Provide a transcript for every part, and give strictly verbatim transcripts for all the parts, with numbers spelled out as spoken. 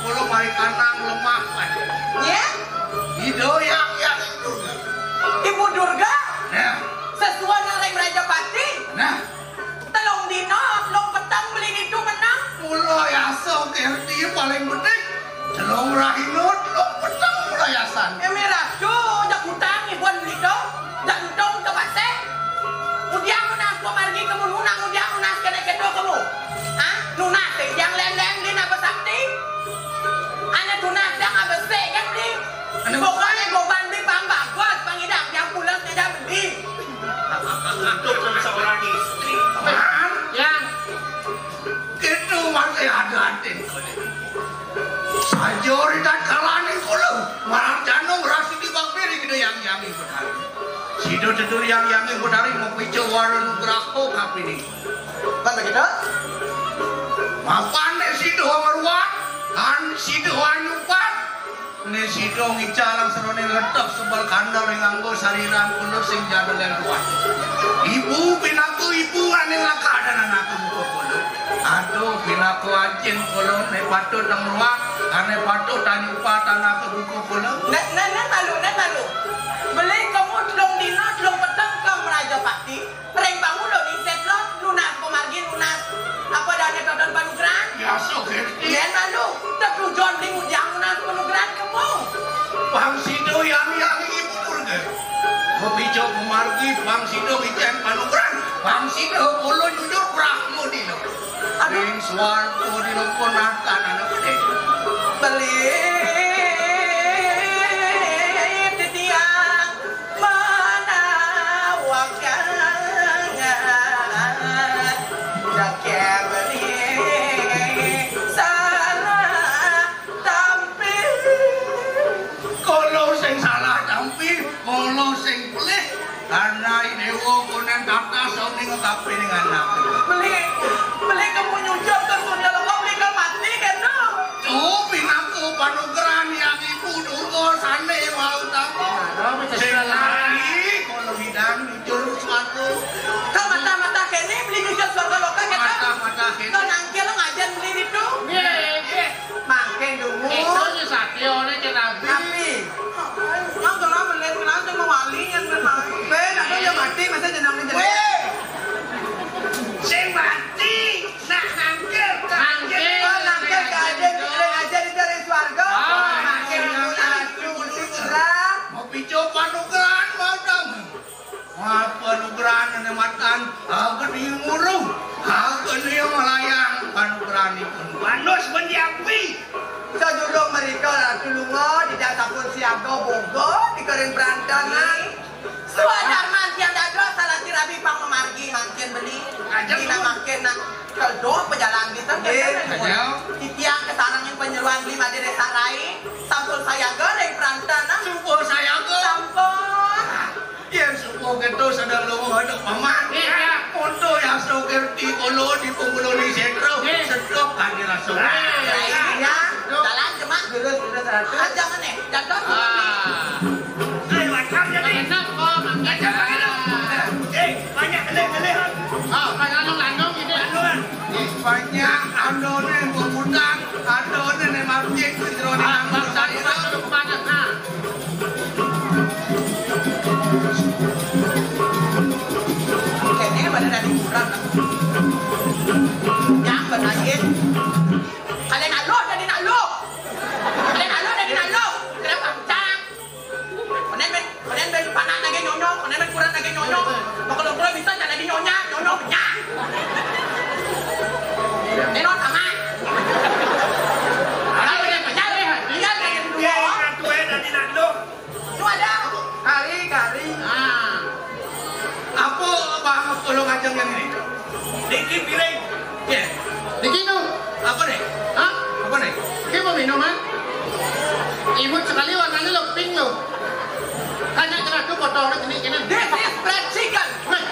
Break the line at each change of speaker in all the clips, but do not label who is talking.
kula mari kanang lemah.
Ya?
Ido yang yang itu.
Ibu Durga?
Nah.
Sesuai nareng Raja Pati?
Nah.
Telung dino, telung petang beli itu menang?
Kula yaso kerti paling penting. Telung rahino, telung petang mulayasan.
Eh merah tuh, jak hutang ibuan beli itu. Jak hutang ke pasir. Udiang lunas gua margi kamu lunang, udiang lunas kena kedua kamu. Hah? Lunas eh, yang lem-lem di napa sakti? Anak lunas yang apa sih kan beli? Pokoknya gua bandi pang bagus, pang idang yang pulang tidak beli.
Untuk seorang istri.
Man,
Ya.
gitu masih ada hati. Sajori dan kalani kula. Marang janung rasi di bakpiri gitu yang yang ikut hari. Sido tetur yang yang ikut hari mau picu warung berako kapini.
Kan begitu?
Mapan ne sido marwat, kan sido anyupat. Ne sido ngicalang serone letak sebal kandal yang nganggo sariran kula sing jadul yang kuat. Ibu pinaku ibu ane lakadan anakku muka kula. Aduh pinaku anjing kula ne patut nang ruang, ane patut anyupat anakku muka kula.
Nek nek nek malu nek malu. Beli kamu telung dino telung petang ke Raja Pati. Reng bangun lo di setlot lunas pemargi lunas. Apa dah ada tonton panugeran?
Ya so kerti.
Iya malu. Tak tujuan di mujang lunas panugeran kamu.
Bang sido yang yang ibu kurga. Kopijo pemargi bang sido ijen panugeran. Bang sido kula jujur brahmo dino. Ring swargo dino konatan anak gede.
Beli titiang mana wakangan daknya beli salah tampil.
Kalau sing salah tampi, kalau sing pelih karena dewa konen kata soning tapi ning anak.
Beli beli kamu nyucap ke surya lengkap legal mati kan no?
Tuh pinaku panugeran yang ibu durgo sane mau tamu. Sing lagi kalau hidang jujur suatu.
Kau mata-mata kene beli nyucap surga lokal kan?
Mata-mata kene.
Kau nangkel lo ngajar beli itu?
Nggih,
Mangke dulu.
itu si Satyo ini ke Nabi.
Tapi, yang kalau beli kenal sama wali yang benar. Ben, aku yang mati masa jenang di jenang.
Sing mati nak nangkel
Nangkel.
Oh, nangkel kajen kita ngajar di dari swarga.
Ah,
Nangkel dulu aku beli berat.
mau picu panugeran mau dong. Wah panugeran ane matan aku di nguru. Aku di melayang panugeran itu. Manus mendiapi.
Sajulung mereka lah tulungo di data pun siaga bogo di kering berantangan. Suadar mantian dado salah tirabi pang memargi mangkin beli. Dina mangkin nak keldo pejalan gitu. Titiang kesarang yang penyeruan lima di desa rai. Sampul saya goreng berantangan.
Sumpah saya ke.
Sampul.
Yang sumpah gitu sedang lu ada paman.
Iya.
Untuk yang sokerti kolo di pembuluh di sentro. Sedok kan dirasa.
Ya, jalan cuma gerus-gerus satu. Aja mana? Jatuh.
Ah.
Lewat kamu jadi.
Enak kok, mangga.
Eh, banyak kelih-kelih.
Oh, kayak lanung-lanung gitu.
Banyak andone pemutang, andone ne marjek jero di
Ah,
nang
bangsa kita
saya.
sudah kemana? Nah.
Kayaknya pada dari kurang. Yang berlagin. Kalian alo, jadi alo. Kalian alo, jadi alo. Kenapa cang? Kalian ben, kalian ben panak lagi nyonyok, kalian ben kurang lagi nyonyok. Kalau kalau bisa jangan di nyonya, nyonyok punya. Nenon sama. Kalau dia punya, dia pengen dua. Itu ada. Kari, kari.
Ah.
Apa bang tolong ajang yang ini? Diki piring. Ya.
Begitu.
Apa nih?
Hah?
Apa nih?
Kamu mau minuman? Imut sekali warnanya lo pink lo. Kayaknya cerah tuh kotornya gini gini.
This is fried chicken.
Weh.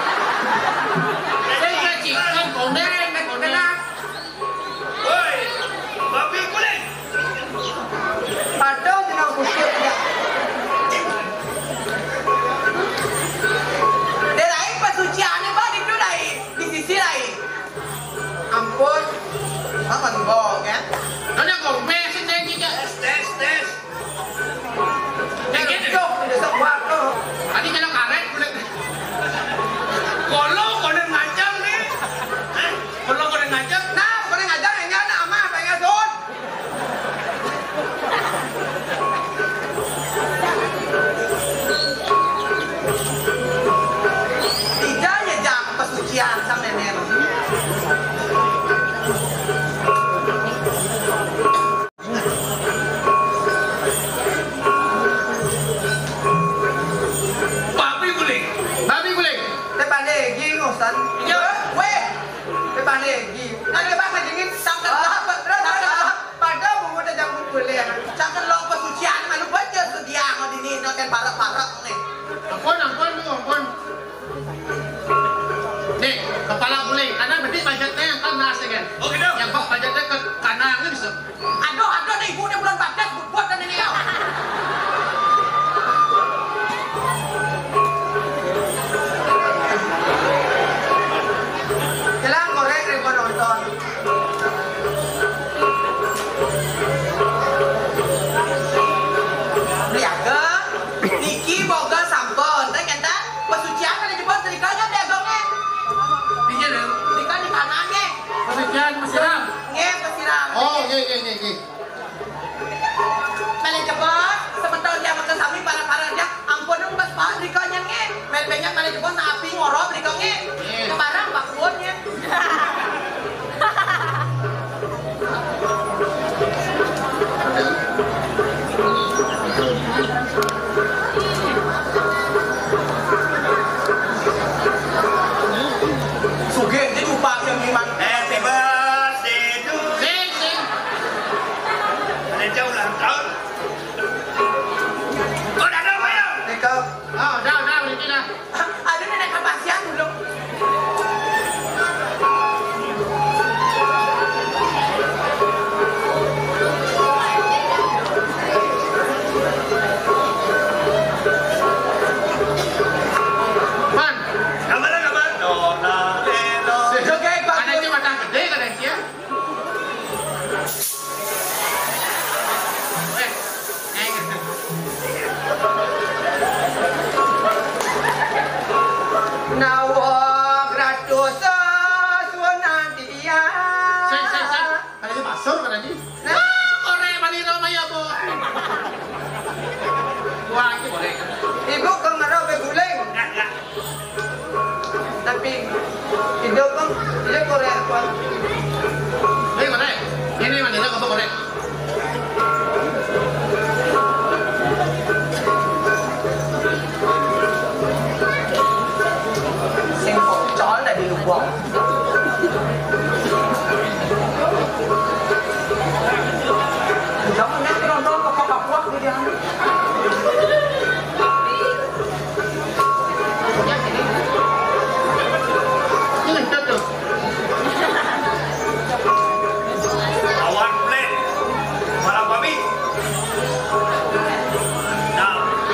Saya fried chicken, kondeng, kondeng.
Woi, babi kuning.
Padahal jenang busuk ya. Dia lain pesuciannya bang itu lain di sisi lain. Ampun, apa nih bohong ya?
Kayaknya kompe. Nggih, nggih, nggih, nggih.
Meli jebos, sebentar dia makan sami para-para dia. Ampun dong Mas Pak, diko nyengi. Meli banyak meli jebos api ngorob diko nge. Kebarang Pak Bunnya. Suge ini lupa yang gimana?
Happy birthday to
Sing, sing.
Ada jauh ulang tahun. Kau dah tahu ya?
Diko.
Oh, udah, udah, ini dah.
Aduh nenek kepasian dulu.
Man,
Kabar kabar. Dona Lelo.
Suge Pak
ada
Bun.
itu batang gede kan ya? Eh, eh, gitu.
Nawa gratusa suanan dia.
Sing, sing, sing. Ada itu basur kan aja?
Nah.
Ah, korek balik rumah ya, Bu. Wah, ini korek.
Ibu kang ngaro be guling.
Enggak enggak.
Tapi hidup kang dia Korea kuat.
Ini korek. Ini mana dia kau korek?
Sing pocol dah di lubang. Jangan nanti nonton kapok-kapok di dia.
Ini ngentut tuh.
Awan plan. Malam babi. Nah,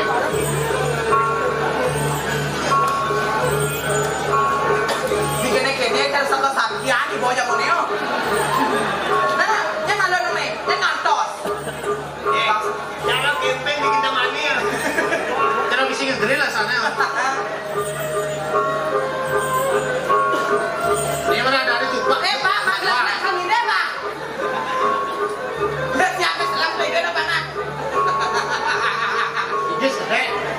Dikene-kene kan sama sakian di bawah jamu neo. Nah, yang ada nih, yang ngantos.
eh, jangan camping di kita mani ya.
Jangan bising gede lah sana. Ini mana ada ada tupak?
Eh Pak, Pak, gelas kami deh Pak. Udah siapa selang beda apa nak?
Yes, gede.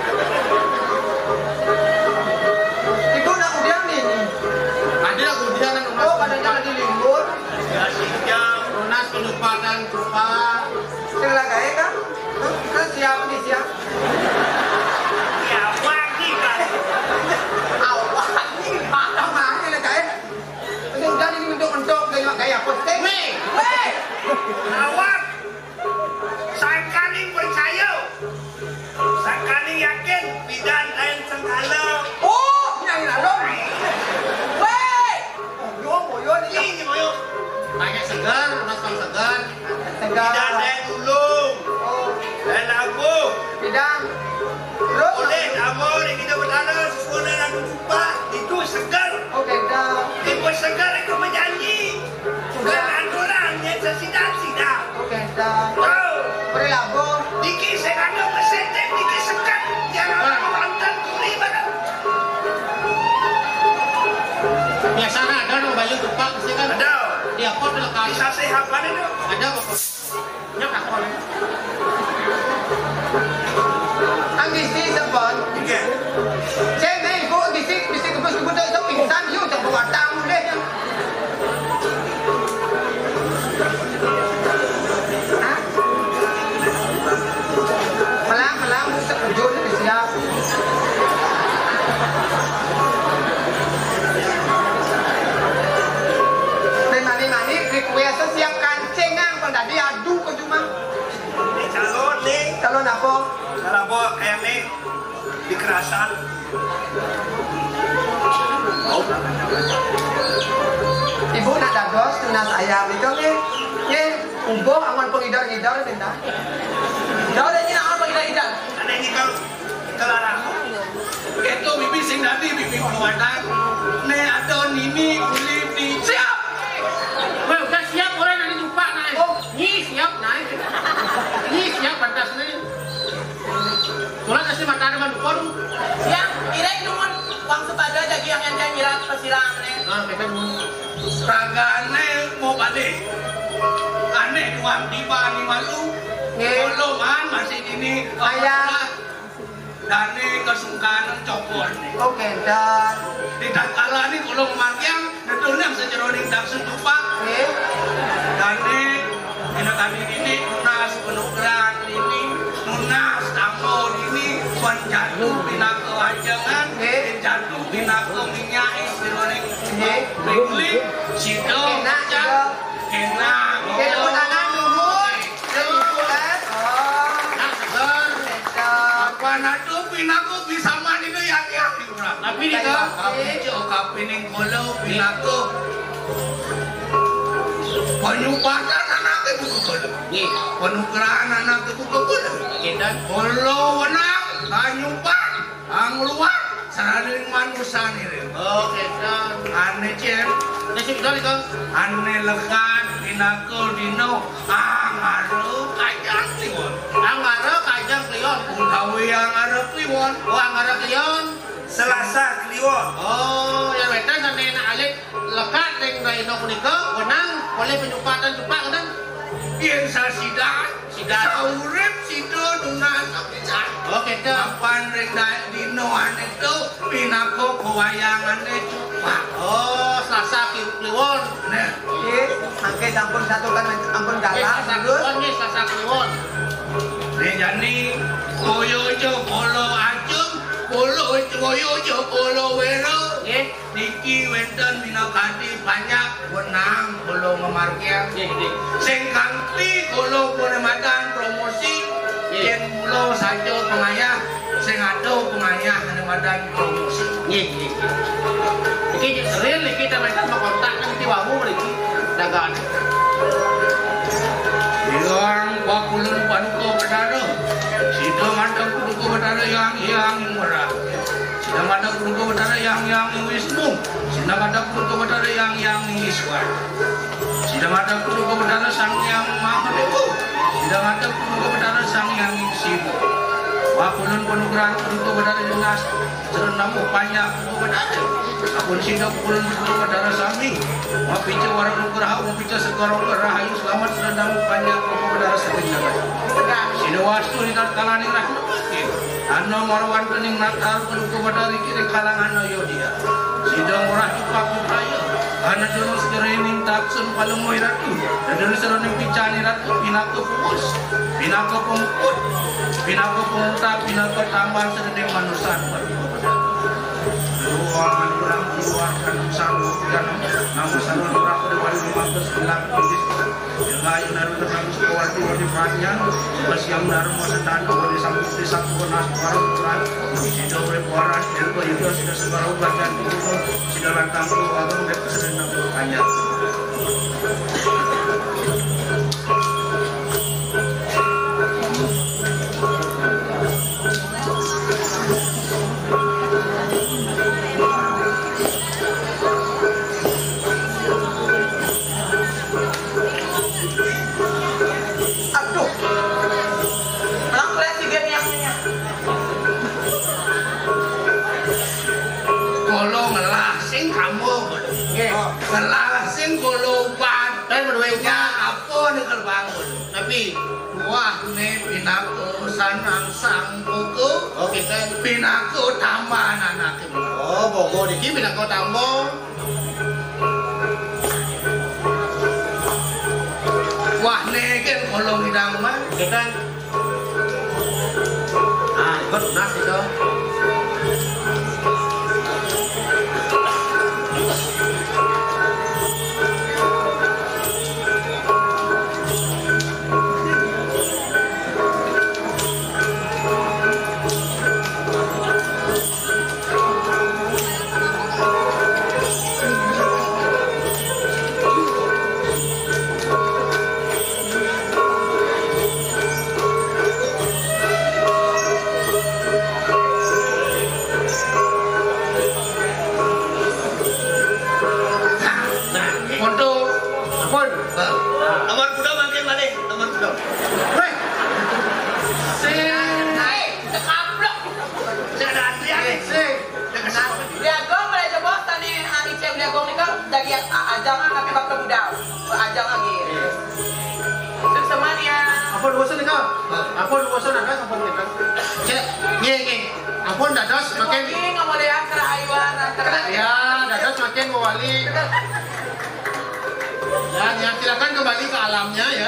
Ibu nak udian nih.
Ada lah kemudian
Oh, badannya lagi libur.
Ya siang.
lunas kelupaan lupa.
Sing lagae kan? Kan siap nih siap.
Ya wagi kan.
Awak nih mana mana lagae. Sing jadi mentok-mentok gaya gaya posting.
Weh,
Weh.
Awak. Sakaling percaya. Sakaling yakin bidan lain sengkala.
Oh, nyanyi lalu. Weh. Yo, yo nih.
Ini moyo.
banyak segar, lunas kalau segar.
Bidan
Tegar.
lain ulung.
Oh,
Lain aku.
bidang. Terus.
Boleh amor yang kita berada sesuai dengan jumpa itu segar.
Oke, dah.
Tipe segar itu menyanyi.
Sudah.
Dengan orang yang sesidang-sidang.
Oke, dah.
Oh,
Beri lagu.
dikit saya kagak mesetek, dikit sekat. Jangan orang mantan kuri barang.
Biasanya ada no bayu tupak mesti kan.
Ada.
Di apa tuh kali?
Bisa sehat mana itu?
Ada apa? Nyok aku.
Ang gisi sepon.
Tiga.
Saya nih, kok gisi gisi kebus-kebus itu pingsan yuk tak bawa tamu deh. Hah? Melang melang musik kejut itu siap. Dan mani-mani request siap kancing ang pang tadi adu ke cuma.
Ini calon nih.
Calon apa?
Kalau bawa kayak nih di kerasan. Oh,
Ibu nak dados tunas ayam itu nih. Nih, ubo awan pengidar-idar benda. Dah dah ni nak awan pengidar-idar.
ada ini kau kelarang.
Itu bibi sing nanti bibi kuatan. Ne ada nini kulit di siap.
Weh, udah siap orang nanti lupa naik.
Oh.
Ni siap naik. Ni siap pantas ni. Tulang kasih makan dengan dukun.
Yang irek numun wang sepada jadi yang yang nyirat pesiram nih.
Nah, kita mau.
Ragane mau balik. Aneh Wang tiba ni malu.
Nggih.
Golongan masih ini
Ayah.
Dane kesungkanan cokor.
Oke, dan
Tidak kalah ni golong makiang nedonang sejeroning dak sutupak.
nggih.
Dane ina kami ini nunas penugaran ini nunas tanggo ini wan jatuh bina kewajangan
Nggih.
jatuh bina minyak sejeroning
Nggih.
Benglik sido
Enak,
jan
sido.
enak.
Nggih, tepuk tangan nuhun. Ibu eh. Oh,
Nah, seger.
dan
Apa nado pinaku bisa mandi ke yang yang diurang.
Tapi ni ke?
Kapijo kapining kolo pinaku. Penyumbatan anak ibu kolo.
Nggih.
Penukaran anak ibu kolo.
Kita
Kolo wenang kanyumpan ang luar saraning manusia ni.
oke kan.
Ane cem
Nasib dari ke?
ane lekat pinaku dino ang aro kajang tiwon.
Angara kajang klion.
Gawe yang arep kliwon.
Oh, angara klion.
Selasa Kliwon.
Oh, yang wetan sa nena alik lekat ning rino punika wenang oleh penyumpatan jupak kan.
Yen sa sidan,
Sidan.
sa urip sido nunas kapisan.
Oke kan.
Kapan rek daek dino ane tu pinako kewayangane cupak.
Oh, Selasa kliwon.
Nah,
nggih. Mangke sampun satu kan ampun
Eh,
kalah
Selasa
dulur.
kliwon nih, Selasa kliwon.
ne jani koyo jo kolo ajeng, kolo koyo jo kolo wero.
Nggih.
Niki wenten dina kadi banyak wenang kolo ngemarkian.
Nggih, nggih.
Sing kanthi kolo penematan promosi yen mulo sajo pengayah sing ado pengayah penematan promosi.
Nggih, nggih. Iki real nih kita mereka mau kontak kan di wawu lagi dagang.
Yang bakulun panuko bedaro. Sidang ada panuko bedaro yang yang murah. Sidang ada panuko bedaro yang yang Wisnu. Sidang ada panuko bedaro yang yang Iswar. Sidang ada panuko bedaro sang yang Mahadewa. Sidang ada panuko bedaro sang yang Sibu. Bakulun panukuran panuko bedaro jelas. Serenam upaya panuko bedaro. Apun sidang pakulun panuko bedaro sami. Mapica warang nugraha, mapica sekarang rahayu selamat serenam upaya panuko bedaro sebenarnya. Sino wastu ni kalani rahmat. Ano marwan kening natar penuku badari kiri kalangan ayo dia. Sidang murah ipaku prayo. Ana jono skrening taksun palumoy ratu. Dan seroning picani ratu pinako pumus. Pinako pengkut. Pinako pemuta, pinako tambahan sereneng manusan. Ruangan kurang keluarkan sanggup dan namun sanggup orang pada wali lima belas bilang kondis Gayu naru terang sekolah di wali perhatian Basiang naru masa tanda wali sanggup di satu penas barang kurang Sido reporan Elko yudo sudah sebarau bagian itu Sido lantang puluh agung dan keserenang bertanya
Aduh. Lang kreasi ganyangnya.
Kolo ngelah sing kamu
Nggih.
Ngelah sing kolo ban
Kan berdua
Ya apa nih kerbangun
tapi
Wah nih pinako sanang sang buku
oke kan.
Pinako tambahan anak ibu
Oh, bogo di sini bilang kau tambong.
Wah negen kolong hidang mah
Oke kan. Ah, ikut lunas itu.
Untuk
Ampun.
Nomor kuda makin balik, nomor kuda.
Weh. Sing.
Hei, tekaplok.
Sing ada antrian nih. Sing.
Liagong mulai jebos tani ani cem liagong ni kan dari ajang tapi bakal budal. Ajang lagi.
Ampun bosan nih kau. Ampun bosan ada ampun kita. Cek, ye ye. Ampun dados makin.
Ini nggak boleh angker ayuan angker.
Ya, dados makin mewali. Ya, ya silakan kembali ke alamnya ya.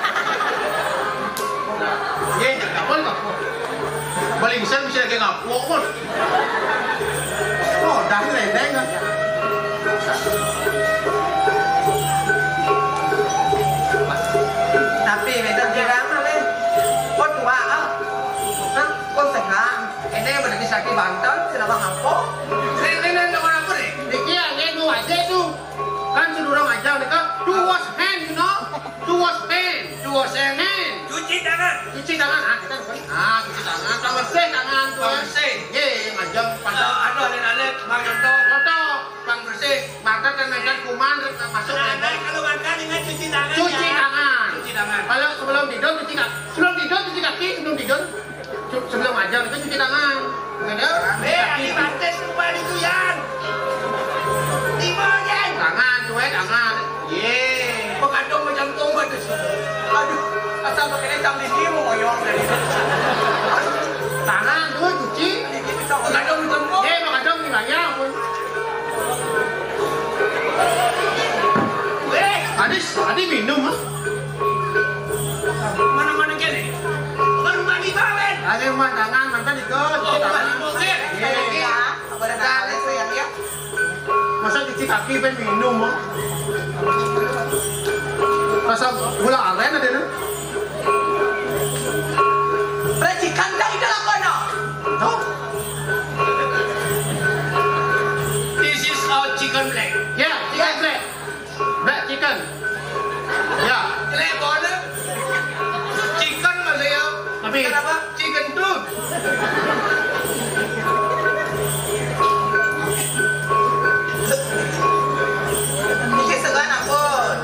Ye, ampun ampun. Balik bisa bisa lagi ngapuk pun. Oh, dah lendeng kan.
Tapi betul juga mana? Kau tua ah? Kan kau sekarang ini udah bisa di Banten, sudah ngapuk.
Ini ini orang apa nih?
Diki angin lu aja tuh. Kan suruh orang aja mereka two wash hand, you know? Two wash hand, two wash hand.
Cuci tangan.
Cuci tangan, ah kita bukan. Ah, cuci tangan, tangan bersih tangan tuh.
Bersih.
Ye, macam pada
Ada alen-alen bang contoh.
foto, bang bersih, makan kan makan kuman masuk
Nah,
lembek.
kalau makan dengan cuci tangan.
Cuci tangan.
Cuci tangan.
Kalau sebelum tidur cuci kaki. Sebelum tidur cuci kaki, sebelum tidur. Cu- Sebelum ajar itu cuci tangan. Ada?
Eh, ini bantes lupa itu Yan. Lima Yan.
Tangan, cuek tangan. Ye.
Kok kadang macam tomat itu.
Aduh, asal pakai jam di sini mau ngoyong dari itu.
Tangan tuh cuci.
Ini bisa
Kok kadang macam tomat.
Ye, makadong ni banyak pun.
Eh,
Adi, adi minum ah.
mana-mana gini. Baru mandi bawen.
Ada rumah tangan, mantan itu cuci
Oh,
tangan.
mandi mobil.
Ye.
ya, apa ada kali sayang ya?
Masa cuci kaki pen minum ah. Rasa gula aren ada nih.
Racikan dah itu lah kono.
Tahu?
This is our chicken leg.
Ya, chicken bread. Bread chicken. Ya,
Leg boleh. Chicken masih ya.
tapi
Kenapa?
Chicken tooth.
Ini segan ampun.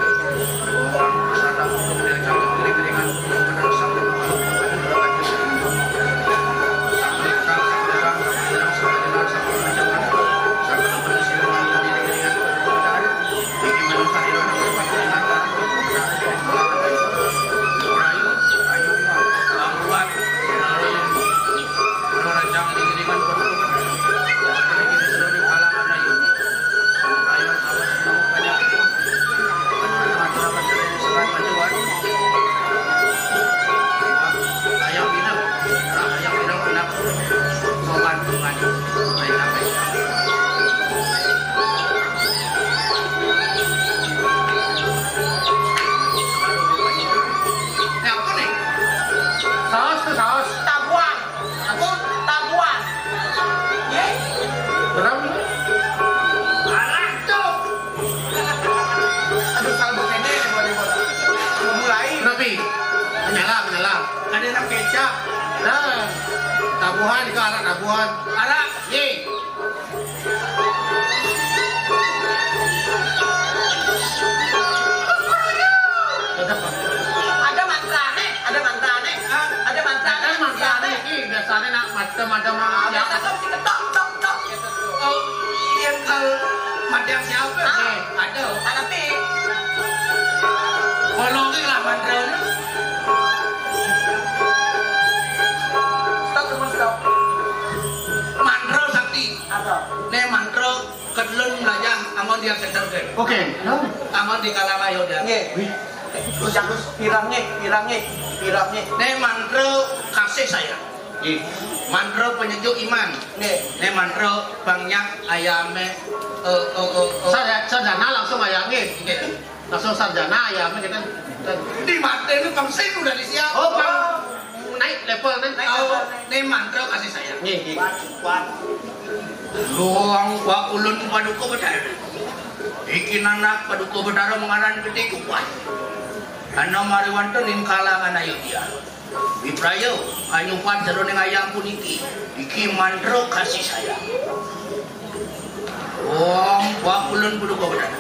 saus tuh saus.
Tabuan. Aku tabuan. Ye.
Berapa?
Alah tuh.
Aduh salbu kene boleh boleh. Mulai.
Tapi menyala, menyala.
Ada yang kecap.
Nah, tabuhan itu anak tabuhan.
Alah.
Ye.
Ada mantra nih, ada mantra nih. Ada mantra
Kan masalahnya ini biasanya nak macam-macam
Ada
yang
satu sih ketok tok tok gitu.
Oh, yang ke madam siapa?
Ah.
Eh, ada.
Tapi
Kalau ini lah mandron.
stop dulu stop.
Mandro sakti.
Ada.
Ne mandro kedlun layang amon dia kecergen.
Oke.
Amon di kalamayo dia.
Ye. Terus aku pirangnya, pirangnya, pirangnya.
Ne mandro kasih sayang. Mandro penyejuk iman.
Nih,
Ne mandro banyak ayame eh eh eh eh.
Saya sarjana langsung ayangin. Langsung sarjana ayamnya kita.
Di mata ini pangsin udah disiap.
Oh, bang. Naik level nih.
Oh, ne mandro kasih sayang.
Nih, nih.
kuat.
Luang wa ulun paduka bedara. Iki anak paduka bedara mengaran gede kuat. Ano mariwanto ning kalangan ayo dia. Wiprayo anyupan jero ning ayam puniki. Iki mandro kasih sayang. Luang wa ulun paduka bedara.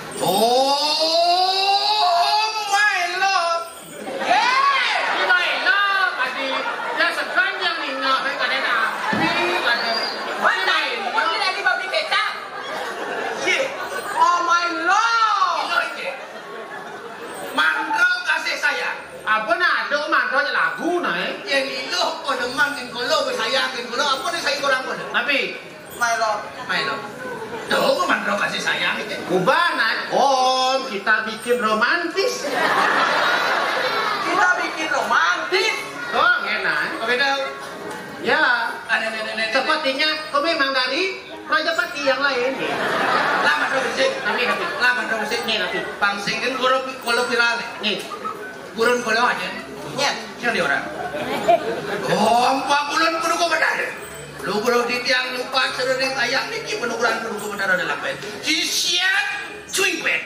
Oh my love.
Ini baik lah, Adi. Dia sekarang yang ingat kan ada nabi, ada.
Wah, naik, kok tidak di pabrik kecap? Ye. Oh my lord.
Mandro kasih sayang.
Apa nak ada mantra je lagu naik?
Yang itu kau demangin kau lo, sayangin kau lo. Apa nih saya kurang kau?
Tapi,
Milo.
Main lo. Tuh, kau mantra kasih sayang itu.
ubah naik. Om, kita bikin romantis.
Kita bikin romantis.
Oh, enak.
Oke dah.
Ya,
Ada nenek nenek.
sepertinya kau memang dari Raja Pati yang lain.
Lama dong sih.
Tapi, tapi,
Lama dong sih.
nih tapi,
Pangsingin kau kalau viral.
nih.
Gurun kau aja.
Nyet.
Siapa dia orang? Oh, empat bulan kudu kau benar. Lu kudu di tiang lupa seru deng ayam ni ki penukuran kudu kau benar dalam pet. Cisian cuy pet.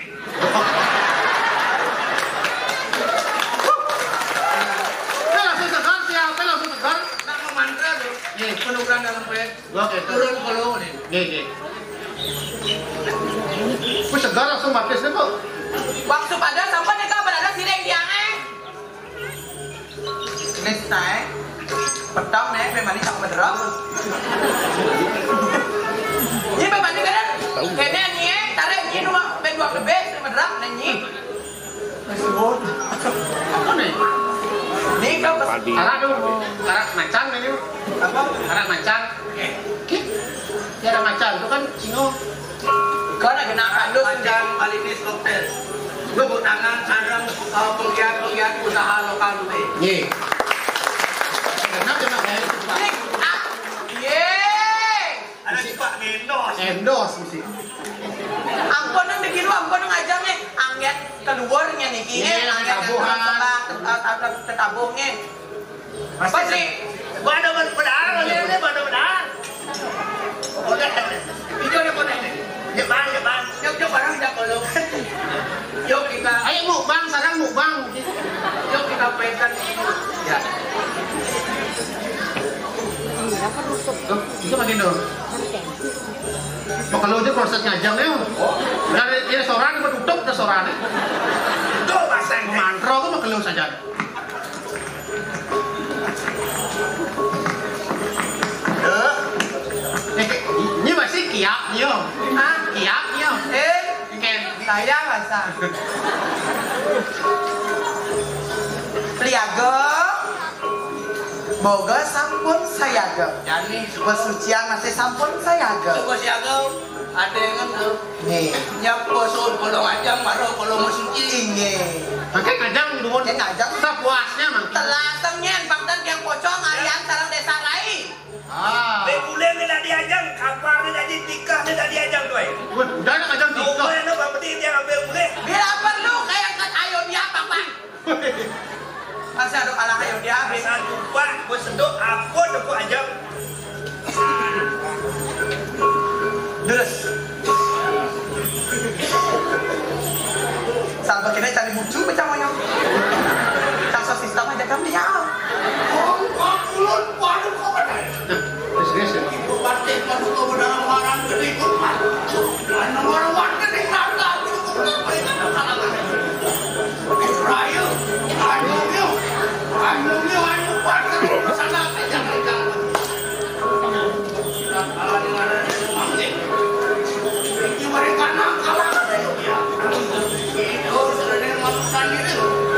Saya langsung tegar, siapa langsung tegar?
Nama mantra tu.
Nih,
Penukuran dalam pet.
oke,
Turun kalau ni.
nih, nih. Aku segar langsung baptis deh kok.
Waktu pada sampai mereka berada sireng tiang eh. Next time, petang nih, memang tak berderap. Ini memang ni kan? Kena ni eh, tarik ni dua, berdua lebih, berderap ni. Tersebut.
Apa nih?
Ni kau kes.
Arak dulu, arak macan ini.
Apa?
Arak macan. Kik. Tiada macan, itu kan singo.
Kau nak kena kandung
Macam Alinis Hotel. Gubuk tangan sarang penggiat-penggiat usaha lokal ni.
Nih. Kenapa nak kayak itu, Pak?
Ni, ah, yeay.
Ada cepat mendos.
Endos mesti.
Ampun nang bikin lu, ampun nang ajar ni. Angget keluarnya ni kini,
Iya,
angget
tabuhan.
tabungnya. Pasti.
Bada benar, bada bada benar. Oke, itu ada kau ni. Jepan, jepan. Yuk, yuk barang dah kalau. Yuk kita,
Ayo mukbang, sekarang mukbang.
yuk kita mainkan. Ya.
Loh, itu makin dong. Oh, kalau dia proses ngajang nih, dari di restoran itu tutup restorannya.
Tuh pasang.
Mantra itu mau keluar saja. Eh, ini masih kiak nih, Om.
Ah,
Kiak nih, Om.
eh,
Ken.
saya rasa. Liaga, boga sampun sayaga.
Jadi,
Pesucian masih sampun sayaga.
suka siaga. Ada yang kan?
Nih,
Nyapo sol kalau ngajang, baru kalau mau suci.
inge.
Makanya ngajang dulu.
Dia ngajang.
Sepuasnya mang.
Telasengnya, bangtan yang pocong alian sarang desa lain.
Ah.
Bekulen ni dah diajang, kapal ni dah ditikah ni dah diajang tu.
Udah nak ngajang tiga.
Kau ni apa penting dia ambil boleh.
Bila perlu kayak kat ayo dia papa. Masih ada kalah ayo dia.
Asal lupa, kau seduk apa tu kau ajang.
Terus. Sampai kena cari muncul macam mana? Kasus sistem aja kami ya.
Oh, kau ulun, waduh kau benar.
Serius ya?
Pasti kau kau benar orang gede kau. Mana orang orang gede nada, kau kenapa ini nak kalah? Israel, I love you, I love you, I love you. Sana saja mereka. Kalah dengan mangkik. Ini mereka nak kalah. Itu sudah dengan masukkan diri.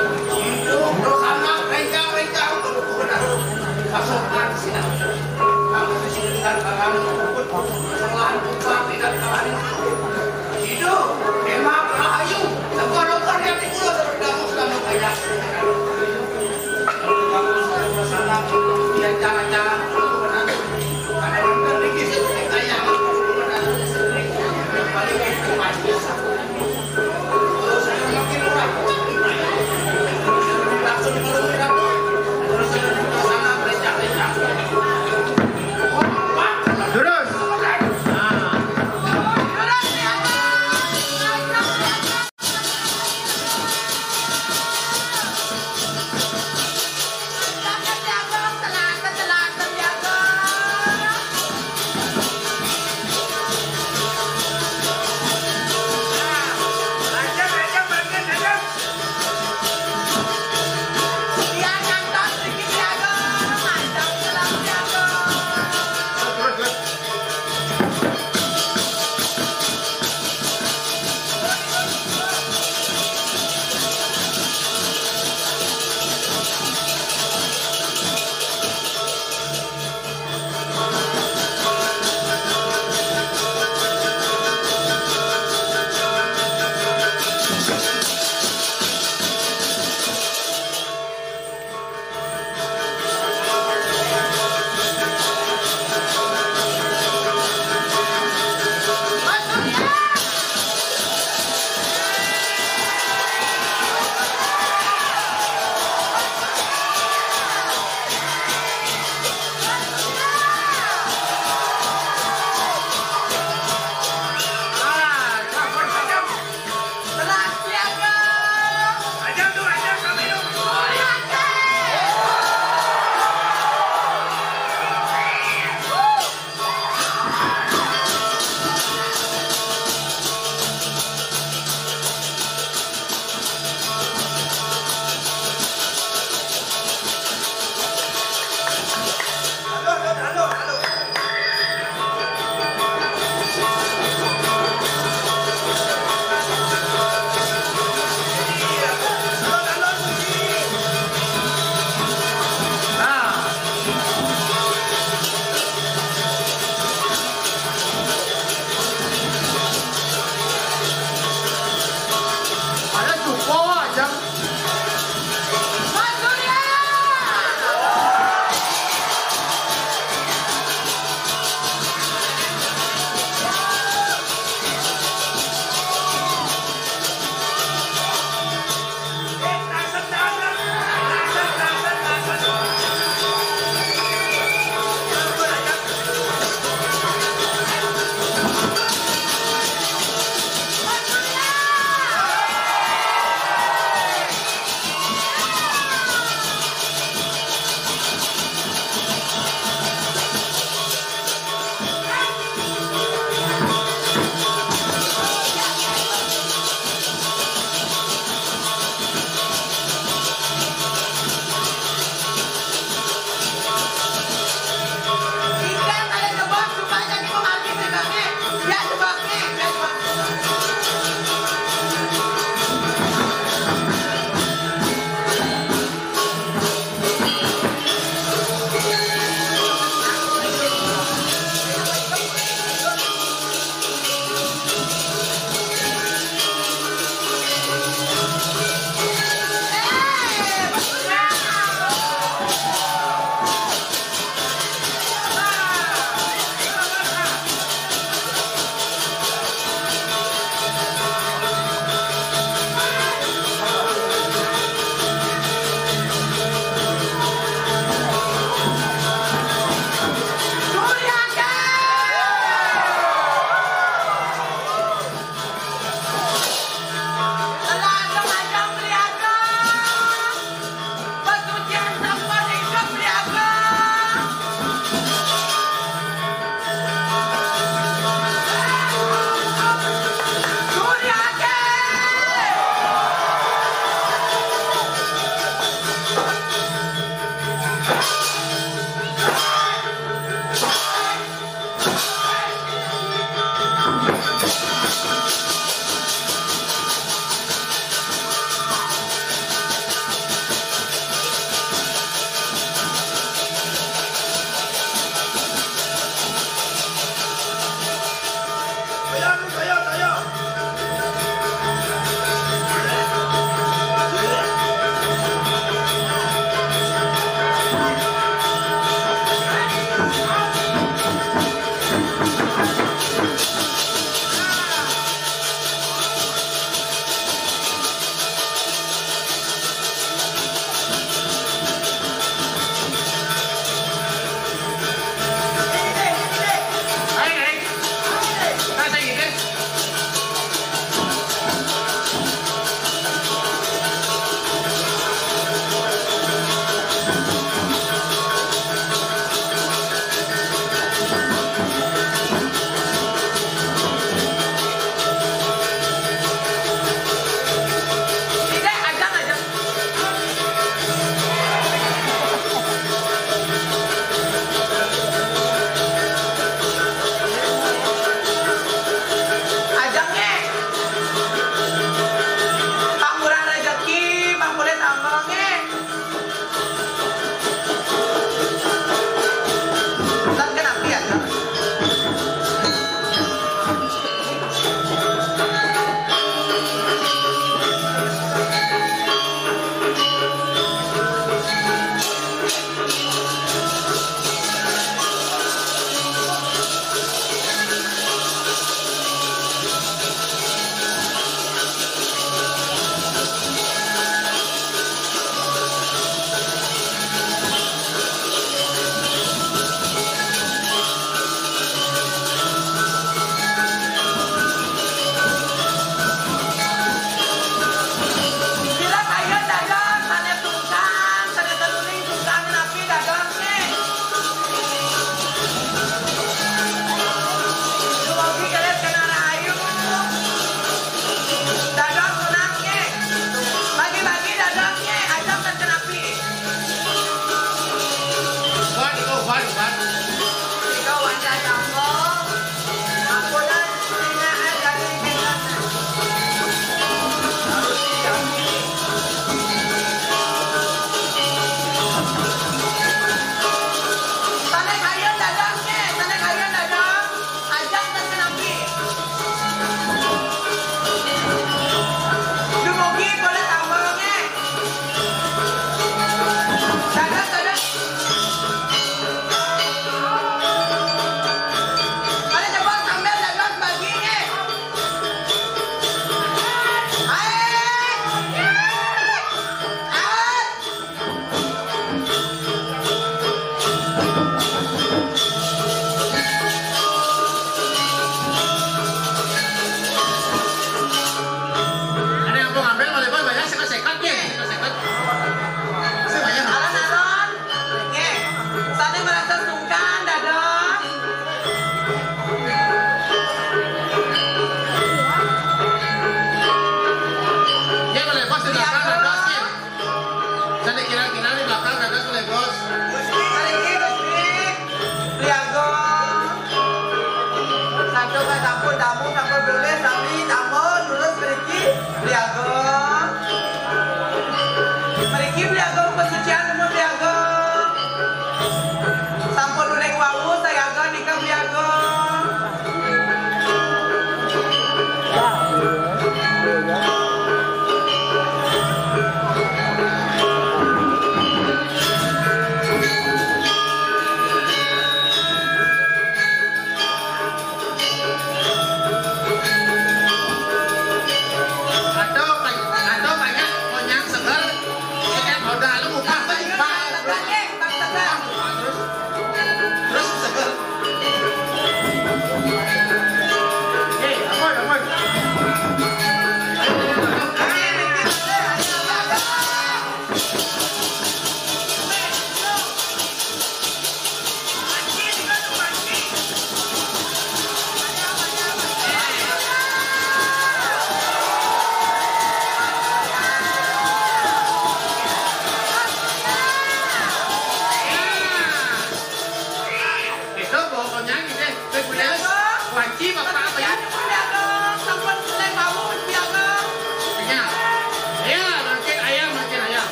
Ayo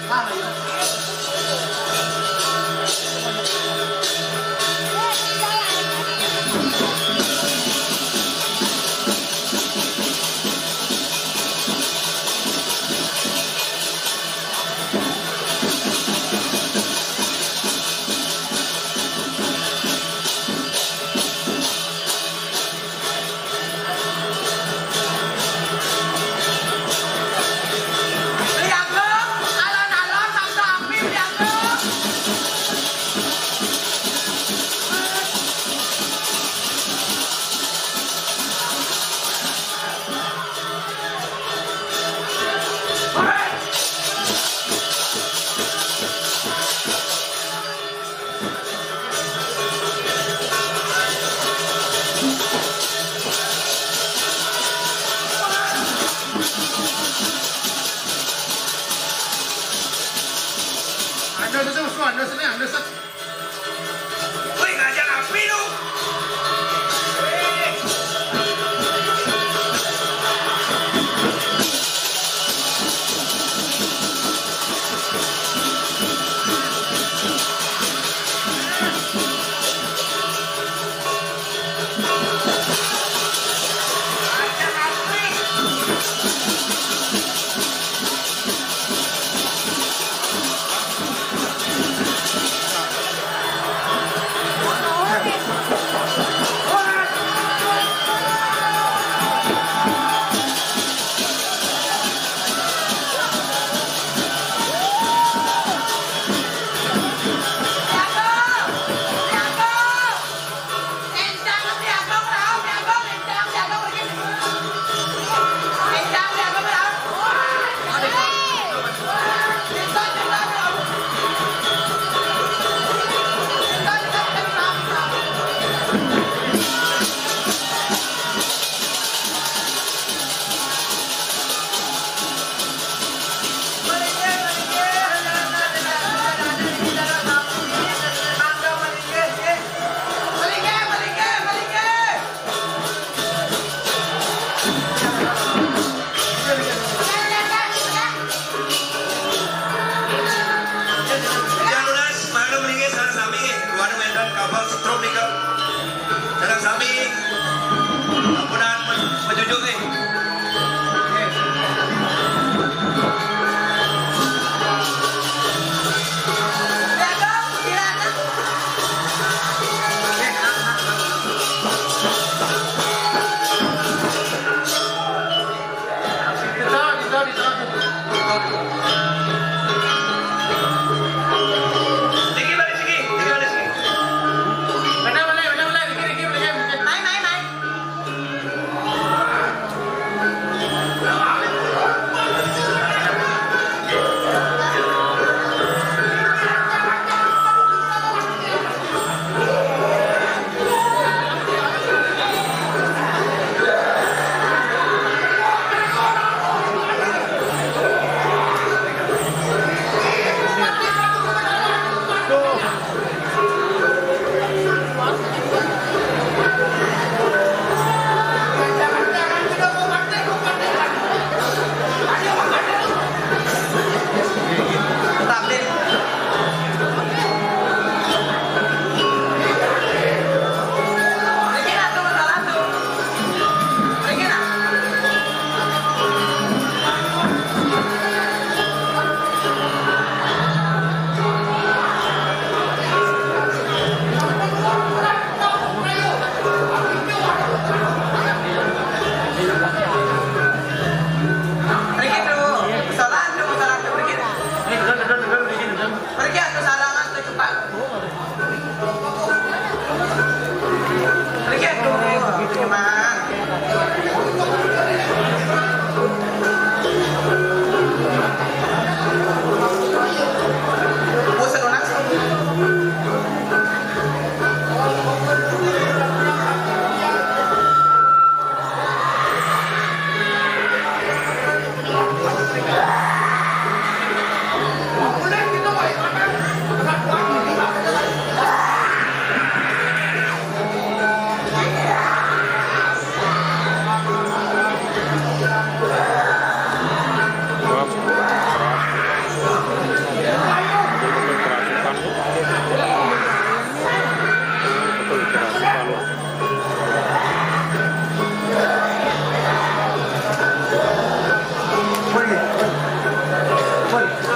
Apa ya?
Wih, ngajak api lu.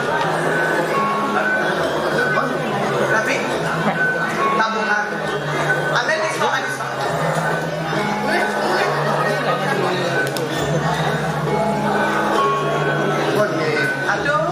Tapi tabungan. Ambil diskon aja. Aduh.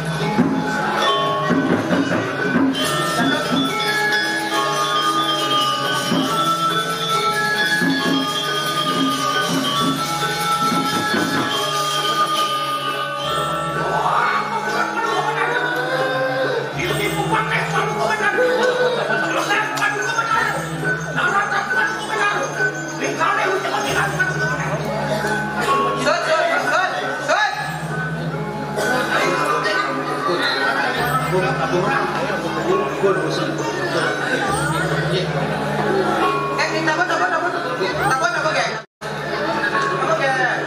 Eh, minta apa, apa, apa, apa, apa, gak? Apa gak?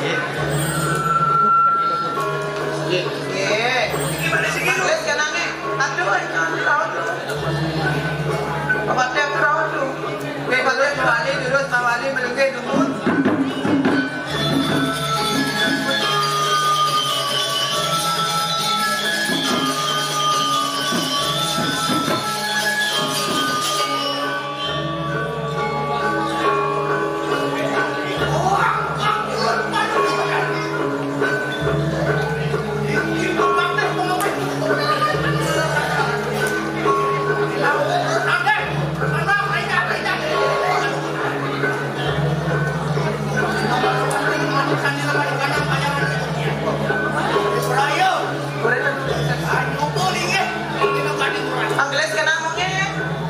Iya. Gimana sih? Lihat kanangnya. Aduh, ini rawat tuh. Apa tiap rawat tuh? Kayak patutnya kembali dulu, kembali menunggu dulu. Angles ka na mo eh.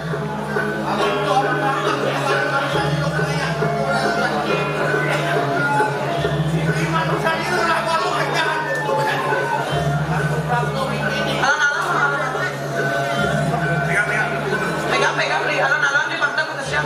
Pegang, pegang, beli. Alon-alon di pantai mo siya.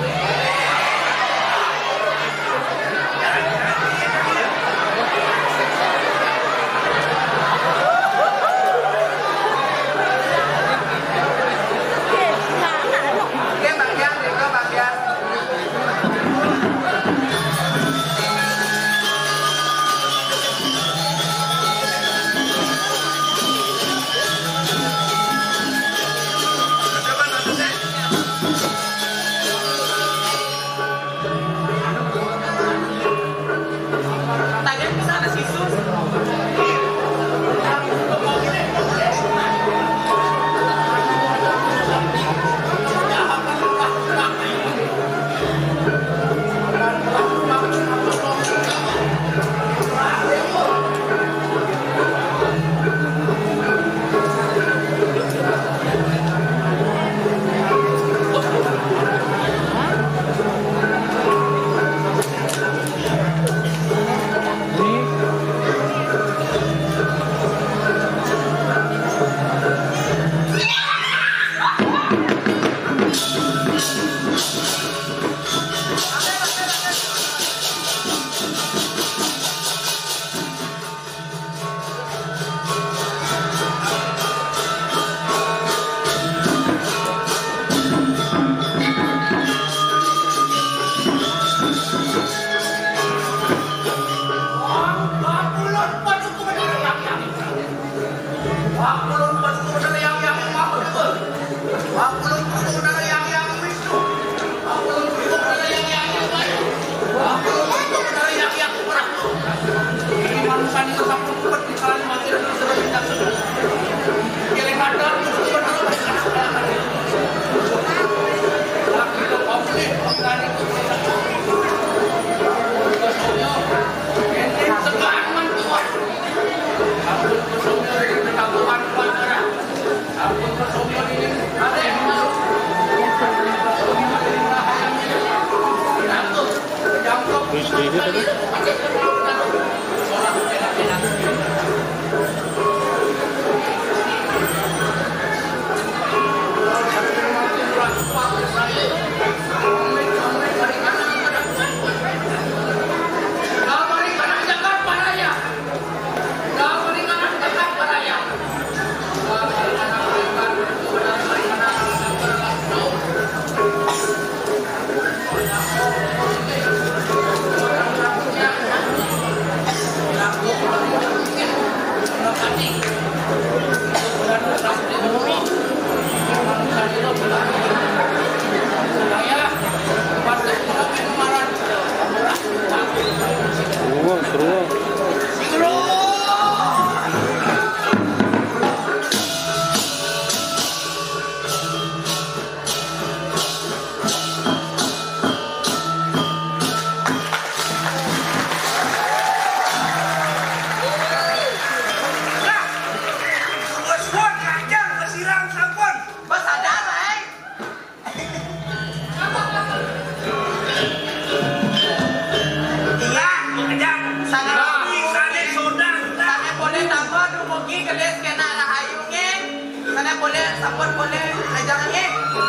sapon boleh jangan eh.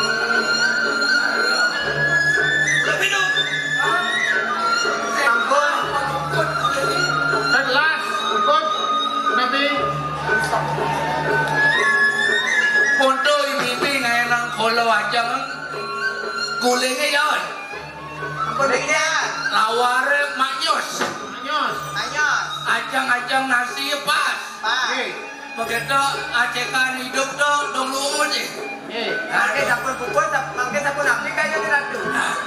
Lebih dong. Ampun.
Dan last, ikut Nabi.
Ponto ibibi ngayon ang kolo ajang guling ngayon.
Ampun dia.
Laware mayos.
Nyos.
Anyos.
Ajang-ajang nasi pas.
Pak.
Begitu acekan hidup tuh dong lumun sih.
Eh,
Mangke sapun puput, mangke sapun api kayaknya diratu.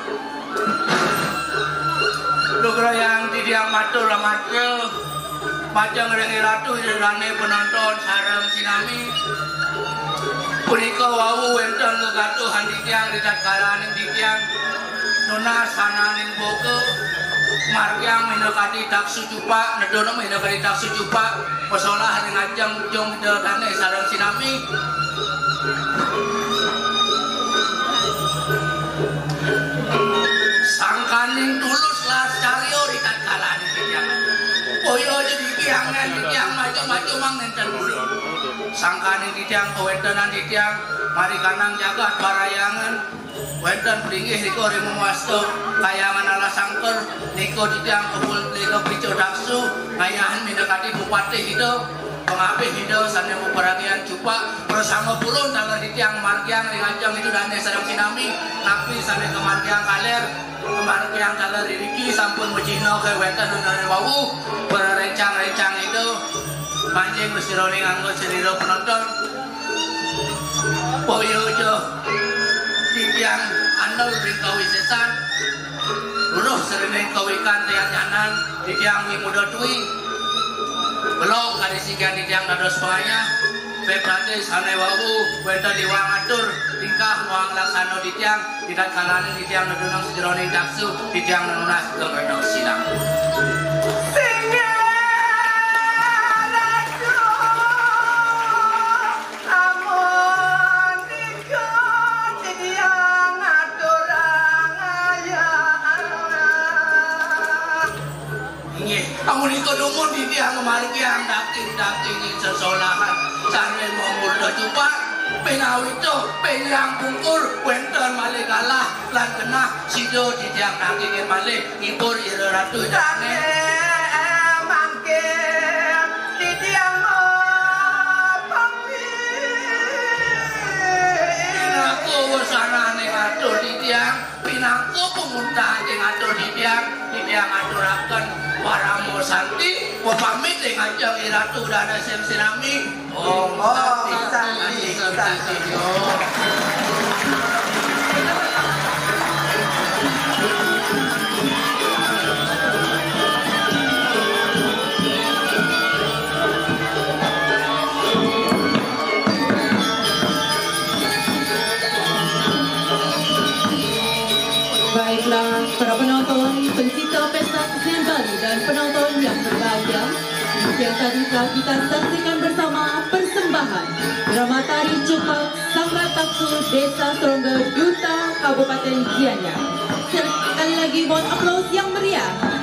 Lugro yang tidiang matur matur Majang rengi ratu rane penonton sareng sinami. Punika wau wonten kegatuhan titiang di tatkala ning titiang nona sananing boke margyang minakati taksu cupa nedono minakati taksu cupa pesolah ning ajang jong dane sareng sinami. Sangkaning tulus lah cario di tatkala ning titiang. Oyo jadi tiangan titiang maju-maju mang nenten dulu. Sangkaning titiang kewentanan titiang mari kanang jagat parayangan wenten pringgih niko rimu wasto kayangan ala sangker niko titiang kebul niko picu daksu ngayahan minakati bupati hidup pengapi hidup sana peragian cupa bersama pulun tanggal titiang margiang ringajang itu dane sareng sinami napi sana kemargiang kaler kemargiang kaler diriki sampun mujino ke wenten nunane wau berencang-rencang itu manjing besironi nganggo cerita penonton boyo jo titiang andal ring kawisesan luruh sering kawikan tiang nyanan titiang wimudo tui belum kali sigan titiang dados pengaya bebrate sane wau wenta diwang atur tingkah wang laksano titiang tidak kalane titiang nedunang sejrone daksu titiang nenunas kemenang silang Amun iko dumun di tiang kemargiang daking-daking sesolahan sampai mongol do cupa penawi itu penyang bungkur wenten malih kalah lan kena sido di tiang daking malih ngipur ira ratu dane
mangke di tiang pampi
pinaku wasanane atur di tiang pinaku pemuntah ing atur di tiang di tiang aturaken para mosanti pamit dengan jang iratu dana sem sinami om santi santi
Baiklah para penonton, pencipta pesta kesenian Bali dan penonton yang berbahagia, yang tadi telah kita saksikan bersama persembahan drama tari Cupak Sanggar Taksu Desa Serongga Duta Kabupaten Gianyar. Sekali lagi mohon aplaus yang meriah